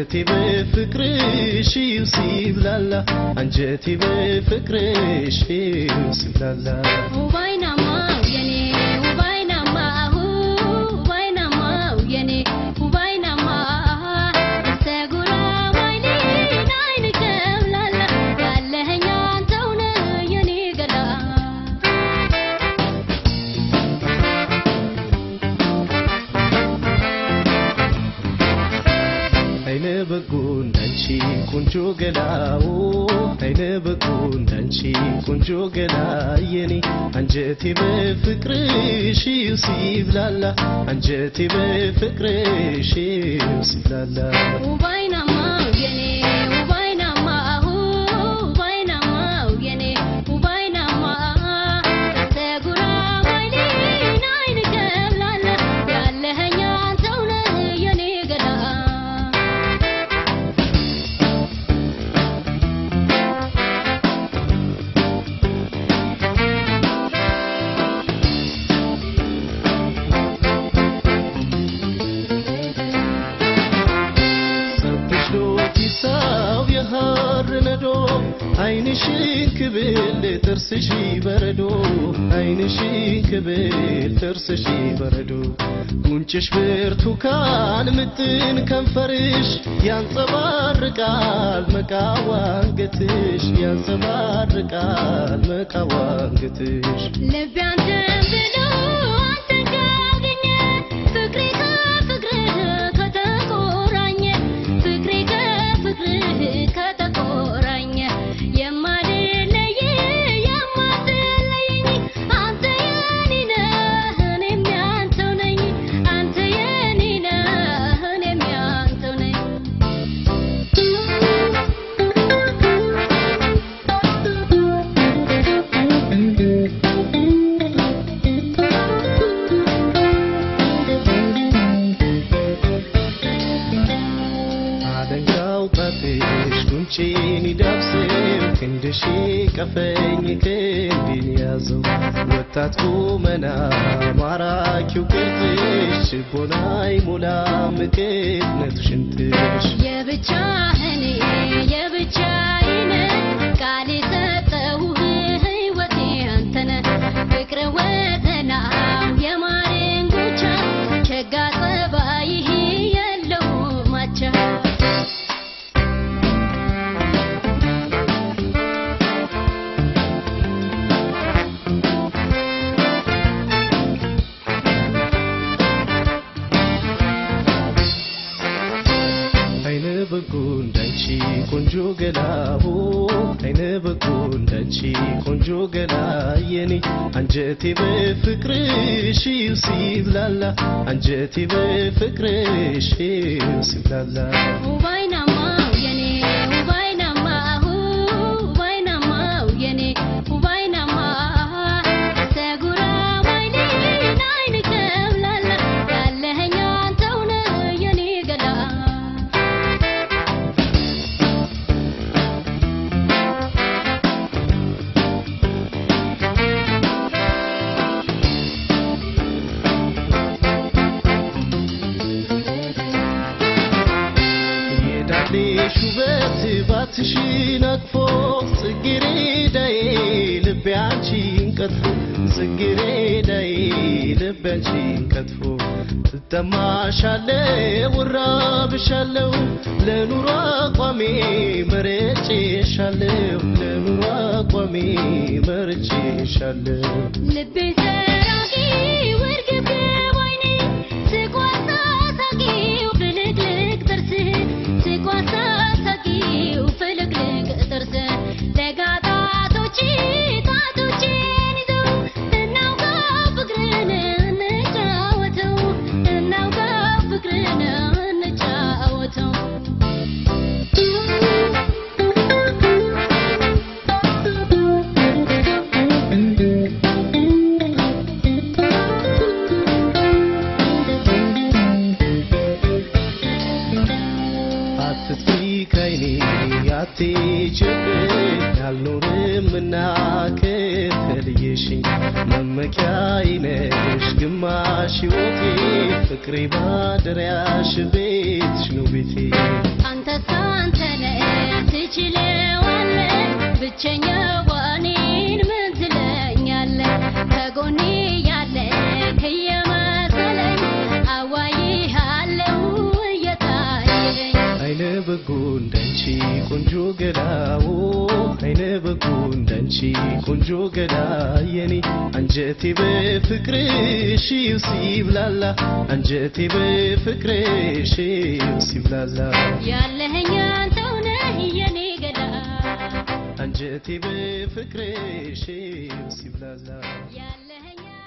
አንጀቴ በፍቅርሽ ሲብላላ አንጀቴ በፍቅርሽ ሲብላላ ውባይናማ የኔ ውባይናማ ውባይናማ የኔ ውባይናማ ተጉራ ማይኔ አይን ከብላላ ያለኸኝ አንተው ነህ የኔ ገላ አይነ በጎ እንዳንቺ ቆንጆ ገላው አይነ በጎ እንዳንቺ ቆንጆ ገላ የኔ አንጀቴ በፍቅርሽ ሲብላላ አንጀቴ በፍቅርሽ ሲብላላ ውባይናማ የኔ ውባይናማ ውባይናማ የኔ ውባይናማ ተጉራ ማይኔ አይን ከብላላ ያለኸኝ አንተው ነህ የኔ ገላ ሰው የሃር ነዶ አይንሽን ክብል ጥርስሽ በረዶ አይንሽን ክብል ጥርስሽ በረዶ ጉንጭሽ ብርቱካን ምጥን ከንፈርሽ ያንጸባርቃል መቃዋንገትሽ ያንጸባርቃል መቃዋንገትሽ ልቤ አንተን ብሎ አንተን ካገኘ ፍቅሬ ከፍቅርህ ከተቆራኘ ፍቅሬ ከፍቅርህ ከተቆራኘ የማልለይ የማትለየኝ አንተ የኔ ነህ እኔም ያንተው ነኝ አንተ የኔ ነህ እኔም ያንተው ነኝ አደንጋው ጣትሽ ጉንጬን ይዳብሰው ክንድሽ ቀፈኝ ክንዴን ያዘው ወጣት ቁመና ማራኪው ቅርጽሽ ቦናይ ሞላ ምቅነቱ ሽንትሽ የብቻህን የብቻዬን ቃል የሰጠሁህ ሕይወቴ አንተነ ፍቅር ወተና የማሬን ጉቻ ቸጋ ጸባይህ የለው ማቻ አይነ በጎ እንዳንቺ ቆንጆ ገላው አይነ በጎ እንዳንቺ ቆንጆ ገላ የኔ አንጀቴ በፍቅርሽ ሲብላላ አንጀቴ በፍቅርሽ ሲብላላ ውባይናማ የኔ ውባይናማ ውባይናማ የኔ ውባይናማ ተጉራ ማይኔ አይን ከብላላ ያለኸኝ አንተው ነህ የኔ ገላ የዳሌሽ ውበት ባትሽን አቅፎ ጽጌረዳዬ ልቤ አንቺን ቀጥፎ ጽጌረዳዬ ልቤ አንቺን ቀጥፎ እጠማሻለሁ እራብሻለሁ ለኑሮ አቋሜ መርጬሻለሁ ለኑሮ አቋሜ መርጬሻለሁ ልቤ ሰራቂ ወርግብ ወይኔ ስቋሳ ሳቂው ፍልቅልቅ ጥርስህ ስቋሳ ሳቂው ፍልቅልቅ ጥርስህ ለጋጣቶቼ ጣቶቼን ይዘው እናውጋ ፍቅርን እንጫወተው እናውጋ ፍቅርን እንጫወተው አትጨብኝ አልኖርምና ከተለየሽ መመኪያዬ ነሽ ግማሽ ሕይወቴ ፍቅሬ ማደሪያሽ ቤትሽ ነው ቤቴ አንተ ሳንተነ ትችለዋለህ ብቸኛው እኔን ምን ትለኛለህ ከጎኔ ያለ ከየመሰለኝ አዋይሃለሁ እየታየኝ አይነ በጎ እንዳንቺ ቆንጆ ገላው አይነ በጎ እንዳንቺ ቆንጆ ገላ የኔ አንጀቴ በፍቅርሽ ሲብላላ አንጀቴ በፍቅርሽ ሲብላላ ያለኸኝ አንተው ነህ የኔ ገላ አንጀቴ በፍቅርሽ ሲብላላ ያለኸኝ